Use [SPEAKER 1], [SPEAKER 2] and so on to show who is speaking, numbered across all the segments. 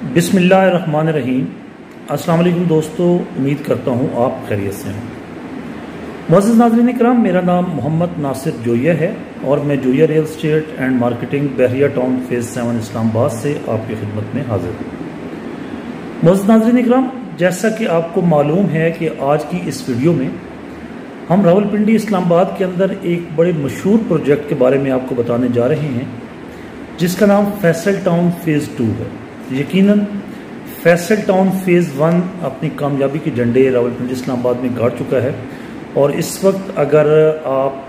[SPEAKER 1] बिस्मिल्लाहिर्रहमानिर्रहीम। अस्सलाम वालेकुम दोस्तों, उम्मीद करता हूँ आप खैरियत से हैं। मुअज़्ज़िज़ नाज़रीन इकराम, मेरा नाम मोहम्मद नासिर जोया है और मैं Zoya real estate and marketing Bahria town phase 7 Islamabad से आपकी खिदमत में हाजिर हूँ। मुअज़्ज़िज़ नाज़रीन इकराम, जैसा कि आपको मालूम है कि आज की इस वीडियो में हम रावलपिंडी इस्लामाबाद के अंदर एक बड़े मशहूर प्रोजेक्ट के बारे में आपको बताने जा रहे हैं, जिसका नाम फैसल टाउन फेज़ 2 है। यकीनन फैसल टाउन फेज़ 1 अपनी कामयाबी के झंडे रावलपिंडी इस्लामाबाद में गाड़ चुका है और इस वक्त अगर आप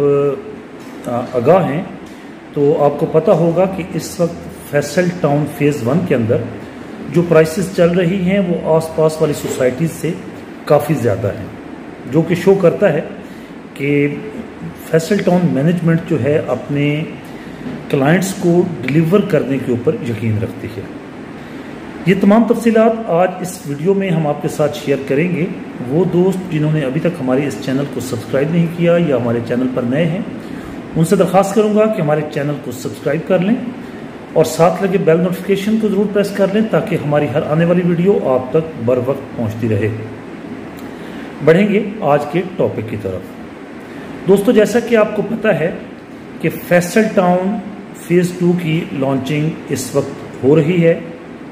[SPEAKER 1] आगाह हैं तो आपको पता होगा कि इस वक्त फैसल टाउन फेज़ 1 के अंदर जो प्राइसेस चल रही हैं वो आसपास वाली सोसाइटीज़ से काफ़ी ज़्यादा हैं, जो कि शो करता है कि फैसल टाउन मैनेजमेंट जो है अपने क्लाइंट्स को डिलीवर करने के ऊपर यकीन रखती है। ये तमाम तफसीलात आज इस वीडियो में हम आपके साथ शेयर करेंगे। वो दोस्त जिन्होंने अभी तक हमारे इस चैनल को सब्सक्राइब नहीं किया या हमारे चैनल पर नए हैं, उनसे दरख्वास्त करूंगा कि हमारे चैनल को सब्सक्राइब कर लें और साथ लगे बेल नोटिफिकेशन को ज़रूर प्रेस कर लें ताकि हमारी हर आने वाली वीडियो आप तक बर वक्त पहुँचती रहे। बढ़ेंगे आज के टॉपिक की तरफ। दोस्तों, जैसा कि आपको पता है कि फैसल टाउन फेज़ 2 की लॉन्चिंग इस वक्त हो रही है।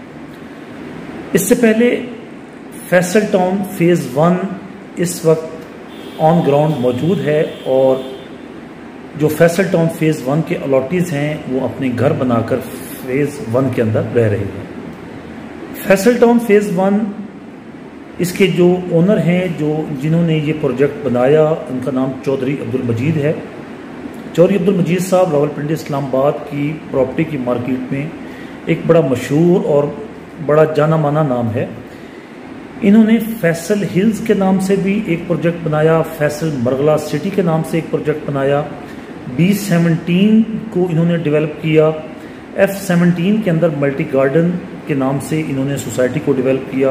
[SPEAKER 1] इससे पहले फैसल टाउन फेज़ 1 इस वक्त ऑन ग्राउंड मौजूद है और जो फैसल टाउन फेज़ 1 के अलॉटीज़ हैं वो अपने घर बनाकर फेज़ 1 के अंदर रह रहे हैं। फैसल टाउन फेज़ 1 इसके जो ओनर हैं, जिन्होंने ये प्रोजेक्ट बनाया, उनका नाम चौधरी अब्दुल मजीद है। चौधरी अब्दुल मजीद साहब रावलपिंडी इस्लामाबाद की प्रॉपर्टी की मार्केट में एक बड़ा मशहूर और बड़ा जाना माना नाम है। इन्होंने फैसल हिल्स के नाम से भी एक प्रोजेक्ट बनाया, फैसल मरगला सिटी के नाम से एक प्रोजेक्ट बनाया, B17 को इन्होंने डेवलप किया, F17 के अंदर मल्टी गार्डन के नाम से इन्होंने सोसाइटी को डेवलप किया,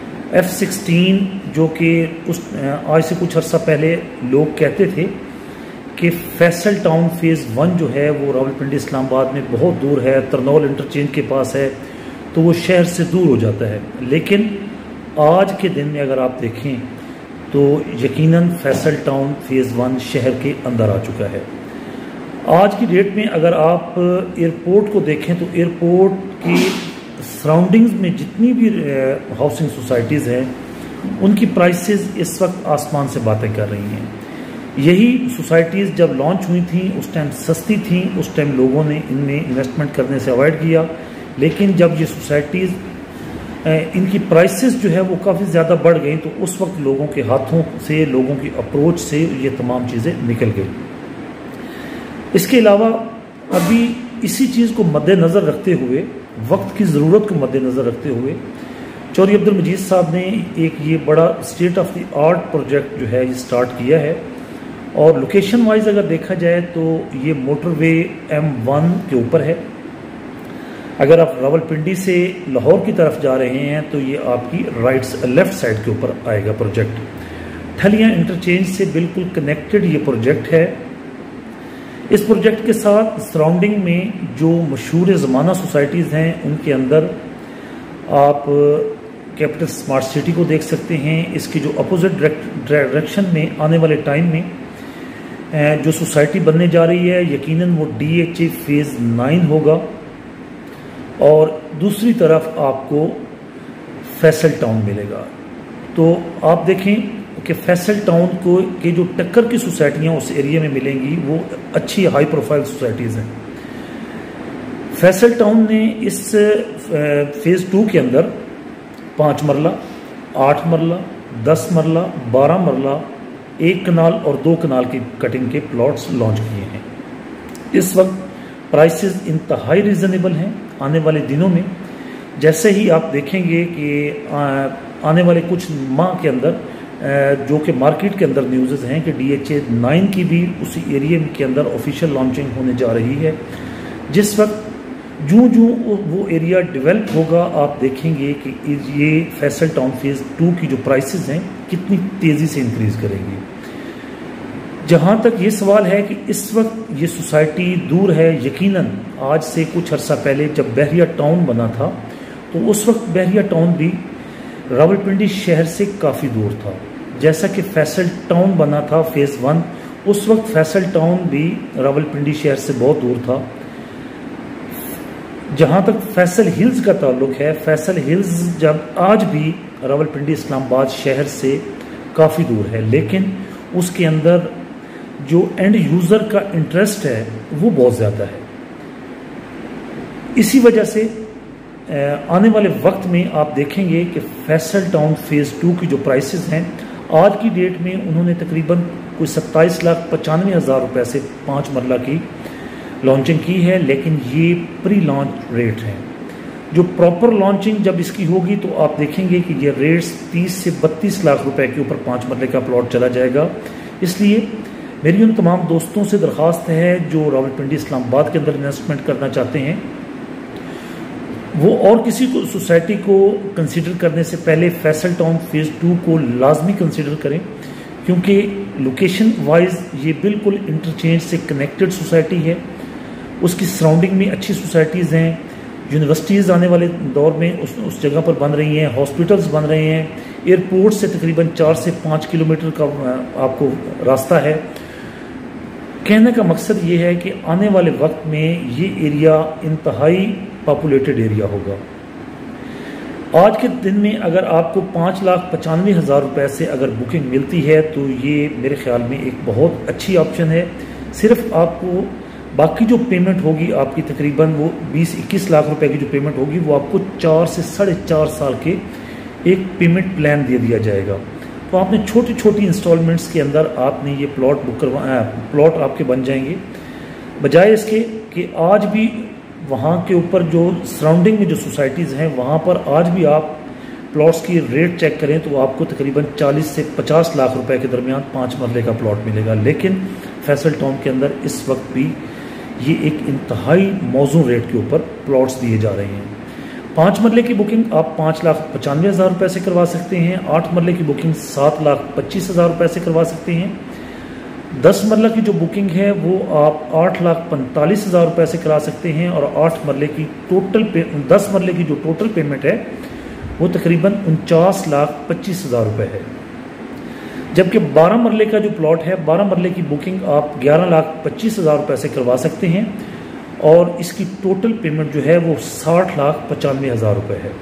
[SPEAKER 1] F16 जो कि आज से कुछ अर्सा पहले लोग कहते थे कि फैसल टाउन फेज़ 1 जो है वो रावलपिंडी इस्लामाबाद में बहुत दूर है, तरनौल इंटरचेंज के पास है, तो वो शहर से दूर हो जाता है। लेकिन आज के दिन में अगर आप देखें तो यकीनन फैसल टाउन फेज़ 1 शहर के अंदर आ चुका है। आज की डेट में अगर आप एयरपोर्ट को देखें तो एयरपोर्ट की सराउंडिंग्स में जितनी भी हाउसिंग सोसाइटीज़ हैं उनकी प्राइसेस इस वक्त आसमान से बातें कर रही हैं। यही सोसाइटीज़ जब लॉन्च हुई थी उस टाइम सस्ती थी, उस टाइम लोगों ने इनमें इन्वेस्टमेंट करने से अवॉइड किया। लेकिन जब ये सोसाइटीज़ इनकी प्राइसेस जो है वो काफ़ी ज़्यादा बढ़ गई तो उस वक्त लोगों के हाथों से, लोगों की अप्रोच से ये तमाम चीज़ें निकल गई। इसके अलावा अभी इसी चीज़ को मद्देनज़र रखते हुए, वक्त की ज़रूरत को मद्देनज़र रखते हुए चौधरी अब्दुल मजीद साहब ने एक ये बड़ा state of the art project जो है ये स्टार्ट किया है। और लोकेशन वाइज अगर देखा जाए तो ये मोटरवे M1 के ऊपर है। अगर आप रावलपिंडी से लाहौर की तरफ जा रहे हैं तो ये आपकी लेफ़्ट साइड के ऊपर आएगा प्रोजेक्ट। ठलियाँ इंटरचेंज से बिल्कुल कनेक्टेड ये प्रोजेक्ट है। इस प्रोजेक्ट के साथ सराउंडिंग में जो मशहूर ज़माना सोसाइटीज़ हैं उनके अंदर आप कैपिटल स्मार्ट सिटी को देख सकते हैं। इसकी जो अपोजिट डायरेक्शन में आने वाले टाइम में जो सोसाइटी बनने जा रही है यकीनन वो DHA फेज़ 9 होगा और दूसरी तरफ आपको फैसल टाउन मिलेगा। तो आप देखें कि फैसल टाउन को के जो टक्कर की सोसाइटियाँ उस एरिया में मिलेंगी वो अच्छी हाई प्रोफाइल सोसाइटीज़ हैं। फैसल टाउन ने इस फेज़ 2 के अंदर 5 मरला, 8 मरला, 10 मरला, 12 मरला, 1 कनाल और 2 कनाल की कटिंग के प्लॉट्स लॉन्च किए हैं। इस वक्त प्राइसेस इंतहाई रीज़नेबल हैं। आने वाले दिनों में जैसे ही आप देखेंगे कि आने वाले कुछ माह के अंदर जो कि मार्केट के अंदर न्यूज़ हैं कि DHA 9 की भी उसी एरिया के अंदर ऑफिशियल लॉन्चिंग होने जा रही है। जिस वक्त जूँ वो एरिया डेवलप होगा आप देखेंगे कि ये फैसल टाउन फेज़ 2 की जो प्राइसेस हैं कितनी तेज़ी से इंक्रीज़ करेंगी। जहाँ तक ये सवाल है कि इस वक्त ये सोसाइटी दूर है, यकीनन आज से कुछ अर्सा पहले जब बहरिया टाउन बना था तो उस वक्त बहरिया टाउन भी रावलपिंडी शहर से काफ़ी दूर था। जैसा कि फैसल टाउन बना था फेज़ 1, उस वक्त फैसल टाउन भी रावलपिंडी शहर से बहुत दूर था। जहाँ तक फैसल हिल्स का ताल्लुक है, फैसल हिल्स जब आज भी रावलपिंडी इस्लामाबाद शहर से काफ़ी दूर है, लेकिन उसके अंदर जो एंड यूज़र का इंटरेस्ट है वो बहुत ज़्यादा है। इसी वजह से आने वाले वक्त में आप देखेंगे कि फैसल टाउन फेज़ 2 की जो प्राइसेस हैं, आज की डेट में उन्होंने तकरीबन कोई 27,95,000 रुपये से 5 मरला की लॉन्चिंग की है, लेकिन ये प्री लॉन्च रेट हैं। जो प्रॉपर लॉन्चिंग जब इसकी होगी तो आप देखेंगे कि ये रेट्स 30 से 32 लाख रुपए के ऊपर 5 मरले का प्लॉट चला जाएगा। इसलिए मेरी उन तमाम दोस्तों से दरख्वास्त है जो रावलपिंडी इस्लामाबाद के अंदर इन्वेस्टमेंट करना चाहते हैं, वो और किसी को सोसाइटी को कंसीडर करने से पहले फैसल टाउन फेज़ 2 को लाजमी कंसीडर करें, क्योंकि लोकेशन वाइज ये बिल्कुल इंटरचेंज से कनेक्टेड सोसाइटी है। उसकी सराउंडिंग में अच्छी सोसाइटीज़ हैं, यूनिवर्सिटीज़ आने वाले दौर में उस जगह पर बन रही हैं, हॉस्पिटल्स बन रहे हैं, एयरपोर्ट से तकरीबन 4 से 5 किलोमीटर का आपको रास्ता है। कहने का मकसद ये है कि आने वाले वक्त में ये एरिया इंतहाई पॉपुलेटेड एरिया होगा। आज के दिन में अगर आपको 5,95,000 रुपये से अगर बुकिंग मिलती है तो ये मेरे ख्याल में एक बहुत अच्छी ऑप्शन है। सिर्फ आपको बाकी जो पेमेंट होगी आपकी तकरीबन वो 20-21 लाख रुपए की जो पेमेंट होगी वो आपको 4 से 4.5 साल के एक पेमेंट प्लान दे दिया जाएगा। तो आपने छोटी छोटी इंस्टॉलमेंट्स के अंदर आपने ये प्लॉट बुक प्लॉट आपके बन जाएंगे, बजाय इसके कि आज भी वहाँ के ऊपर जो सराउंडिंग में जो सोसाइटीज़ हैं वहाँ पर आज भी आप प्लॉट्स की रेट चेक करें तो आपको तकरीबन 40 से 50 लाख रुपए के दरमियान 5 मरले का प्लॉट मिलेगा। लेकिन फैसल टाउन के अंदर इस वक्त भी ये एक इंतहाई मौजूद रेट के ऊपर प्लॉट्स दिए जा रहे हैं। 5 मरले की बुकिंग आप 5,95,000 रुपये से करवा सकते हैं, 8 मरले की बुकिंग 7,25,000 रुपये से करवा सकते हैं, 10 मरला की जो बुकिंग है वो आप 8,45,000 रुपये से करा सकते हैं, और 8 मरले की 10 मरले की जो टोटल पेमेंट है वो तकरीबन 49,25,000 रुपये है। जबकि 12 मरले का जो प्लॉट है, 12 मरले की बुकिंग आप 11,25,000 रुपये से करवा सकते हैं, और इसकी टोटल पेमेंट जो है वो 60,95,000 रुपये है।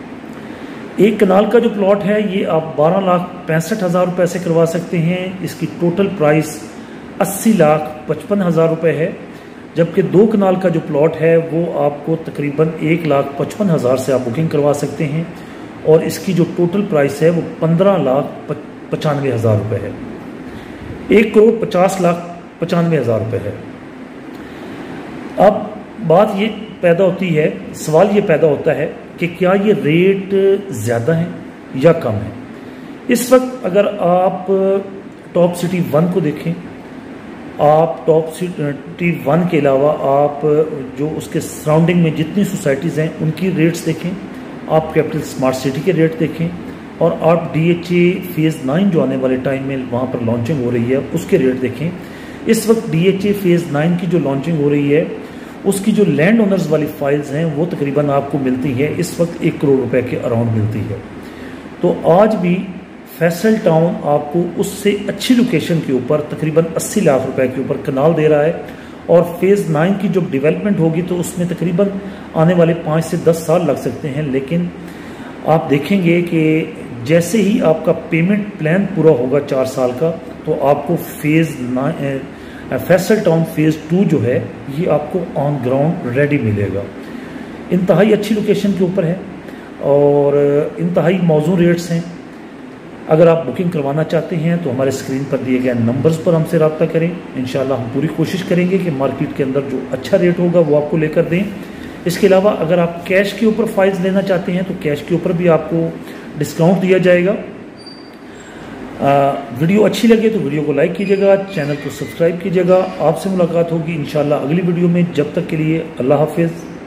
[SPEAKER 1] एक कनाल का जो प्लॉट है ये आप 12,65,000 रुपये से करवा सकते हैं, इसकी टोटल प्राइस 80,55,000 रुपये है। जबकि 2 कनाल का जो प्लॉट है वो आपको तकरीबन 1,55,000 से आप बुकिंग करवा सकते हैं, और इसकी जो टोटल प्राइस है वो 15,95,000 रुपये है। 1,50,95,000 रुपये है। अब बात ये पैदा होती है, सवाल ये पैदा होता है कि क्या ये रेट ज़्यादा है या कम है। इस वक्त अगर आप टॉप सिटी 1 को देखें, आप टॉप सिटी 1 के अलावा आप जो उसके सराउंडिंग में जितनी सोसाइटीज़ हैं उनकी रेट्स देखें, आप कैपिटल स्मार्ट सिटी के रेट देखें, और आप DHA फेज़ 9 जो आने वाले टाइम में वहाँ पर लॉन्चिंग हो रही है उसके रेट देखें। इस वक्त DHA फेज़ 9 की जो लॉन्चिंग हो रही है उसकी जो लैंड ओनर्स वाली फाइल्स हैं वो तकरीबन आपको मिलती है इस वक्त 1 करोड़ रुपए के अराउंड मिलती है। तो आज भी फैसल टाउन आपको उससे अच्छी लोकेशन के ऊपर तकरीबन 80 लाख रुपए के ऊपर कनाल दे रहा है, और फेज़ 9 की जो डेवलपमेंट होगी तो उसमें तकरीबन आने वाले 5 से 10 साल लग सकते हैं। लेकिन आप देखेंगे कि जैसे ही आपका पेमेंट प्लान पूरा होगा 4 साल का, तो आपको फैसल टाउन फेज़ 2 जो है ये आपको ऑन ग्राउंड रेडी मिलेगा। इंतहाई अच्छी लोकेशन के ऊपर है और इंतहाई मौजूद रेट्स हैं। अगर आप बुकिंग करवाना चाहते हैं तो हमारे स्क्रीन पर दिए गए नंबर्स पर हमसे रब्ता करें। इंशाल्लाह हम पूरी कोशिश करेंगे कि मार्केट के अंदर जो अच्छा रेट होगा वो आपको लेकर दें। इसके अलावा अगर आप कैश के ऊपर फाइल्स लेना चाहते हैं तो कैश के ऊपर भी आपको डिस्काउंट दिया जाएगा। वीडियो अच्छी लगे तो वीडियो को लाइक कीजिएगा, चैनल को सब्सक्राइब कीजिएगा। आपसे मुलाकात होगी इंशाल्लाह अगली वीडियो में। जब तक के लिए अल्लाह हाफिज़।